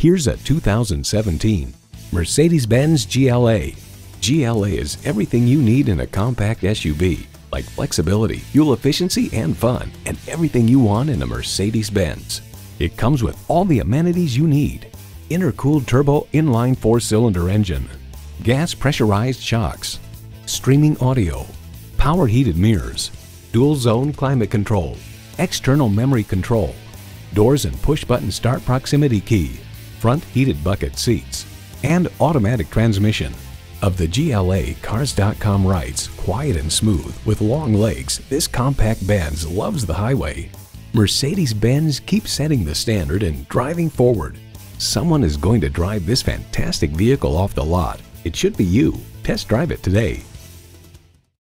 Here's a 2017 Mercedes-Benz GLA. GLA is everything you need in a compact SUV, like flexibility, fuel efficiency, and fun, and everything you want in a Mercedes-Benz. It comes with all the amenities you need: intercooled turbo inline 4-cylinder engine, gas pressurized shocks, streaming audio, power heated mirrors, dual zone climate control, external memory control, doors and push button start proximity key, front heated bucket seats, and automatic transmission. Of the GLA, Cars.com writes, "Quiet and smooth, with long legs, this compact Benz loves the highway." Mercedes-Benz keeps setting the standard and driving forward. Someone is going to drive this fantastic vehicle off the lot. It should be you. Test drive it today.